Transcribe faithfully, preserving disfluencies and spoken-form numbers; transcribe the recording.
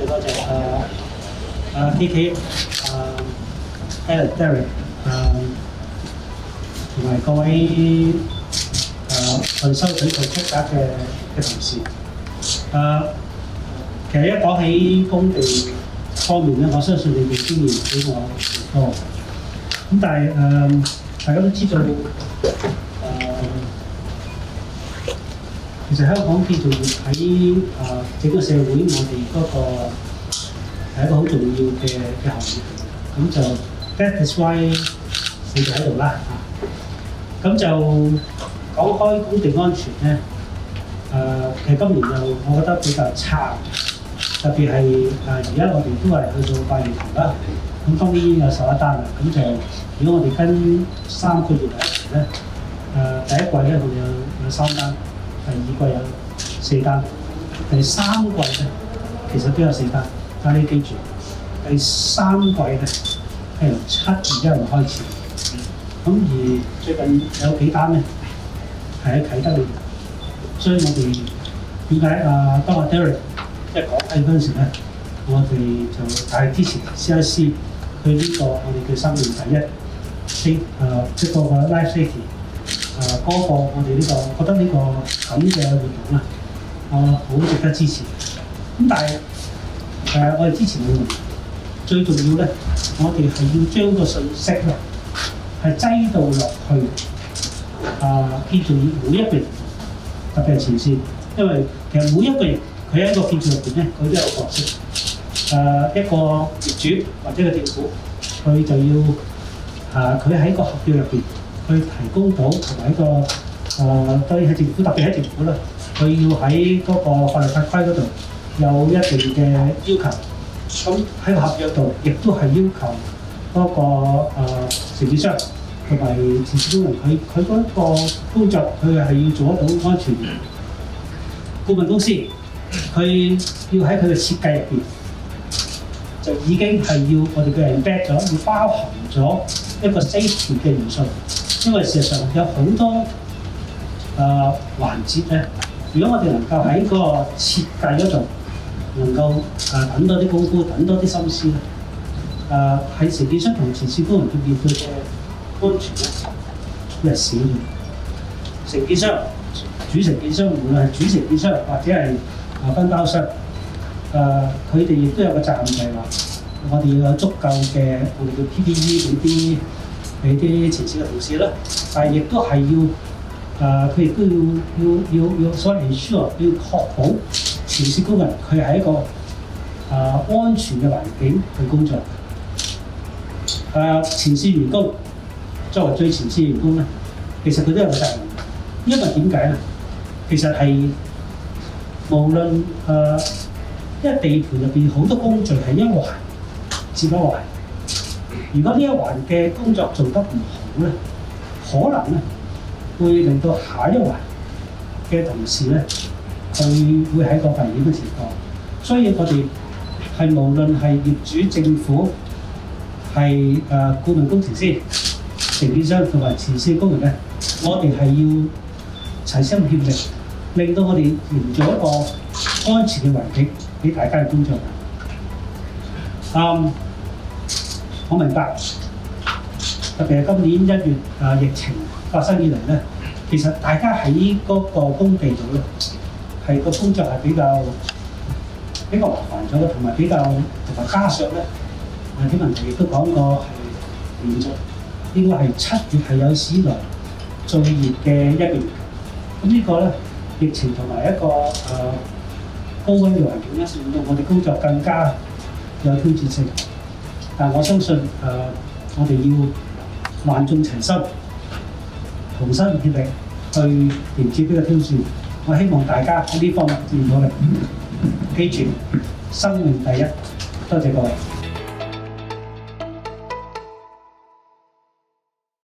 謝多謝誒誒 K K 誒 Alan Derek 誒同埋各位誒運收隊同出格嘅嘅同事誒，其實一講起工地方面咧，我相信你哋經驗比我多。咁但係誒、呃，大家都知道誒、呃，其實香港建造業喺誒整個社會，我哋嗰個係一個好重要嘅嘅行業。咁就 that is why 你哋喺度啦嚇。咁就講開工地安全咧，誒、呃、其實今年就我覺得比較差。特別係誒而家我哋都係去到八月頭啦，咁今年已經有十一單啦，咁就如果我哋跟三個月嚟一齊咧，誒、呃、第一季咧我哋有有三單，第二季有四單，第三季咧其實都有四單，但係你記住，第三季咧係由七月一號開始，咁而最近有幾單咧係喺啟德裏邊，所以我哋點解啊當阿 Derek一講起嗰陣時咧，我哋就就係支持 C I C 佢呢個我哋叫生命第一 ，safe 誒即係個個 life safety 誒嗰個我哋呢個覺得呢個咁嘅活動啦，我好值得支持。咁但係誒我哋支持冇用，最重要咧，我哋係要將個信息咧係擠到落去啊建造業每一個人，特別係前線，因為其實每一個人。佢喺一個建築入邊咧，佢都有角色。誒、呃、一個業主或者個政府，佢就要誒佢喺個合約入邊，去提供到同埋一個誒對喺政府，特別喺政府啦，佢要喺嗰個法律法規嗰度有一定嘅要求。咁喺個合約度，亦都係要求嗰、那個誒、呃、承建商同埋前線工人，佢佢嗰個工作，佢係要做得到安全。顧問公司。佢要喺佢嘅設計入邊，就已經係要我哋嘅 embed 咗，要包含咗一個 safety 嘅元素。因為事實上有好多誒、呃、環節咧，如果我哋能夠喺嗰個設計嗰度能夠誒等多啲功夫，等多啲心思咧，誒喺承建商同前線工人嘅面對嘅安全咧，係少咗。承建商、主承建商，無論係主承建商或者係啊，分包商，誒佢哋亦都有個責任，就係話我哋要有足夠嘅我哋叫 P P E 俾啲俾啲前線嘅同事啦，但係亦都係要誒，佢亦都要要要要所謂 ensure 要確保前線工人佢係一個誒、呃、安全嘅環境去工作。誒、呃、前線員工作為最前線員工咧，其實佢都有個責任，因為點解咧？其實係。無論誒、呃，因為地盤入邊好多工序係一環接一環，如果呢一環嘅工作做得唔好咧，可能咧會令到下一環嘅同事咧，佢會喺個危險嘅情況。所以我哋係無論係業主、政府、係誒、呃、顧問工程師、承建商同埋前線工人咧，我哋係要齊心協力。令到我哋營造一個安全嘅環境俾大家嘅工作。嗯，我明白，特別係今年一月啊疫情發生以嚟咧，其實大家喺嗰個工地度咧，係個工作係比較比較麻煩咗嘅，同埋比較同埋加上咧，誒天文台亦都講過係連續應該係七月係有史以來最熱嘅一個月。咁呢個咧。疫情同埋一個誒、呃、高溫嘅環境咧，令到我哋工作更加有挑戰性。但我相信誒、呃，我哋要萬眾齊心，同心協力去迎接呢個挑戰。我希望大家喺呢方面見到力，記住生命第一。多謝各位。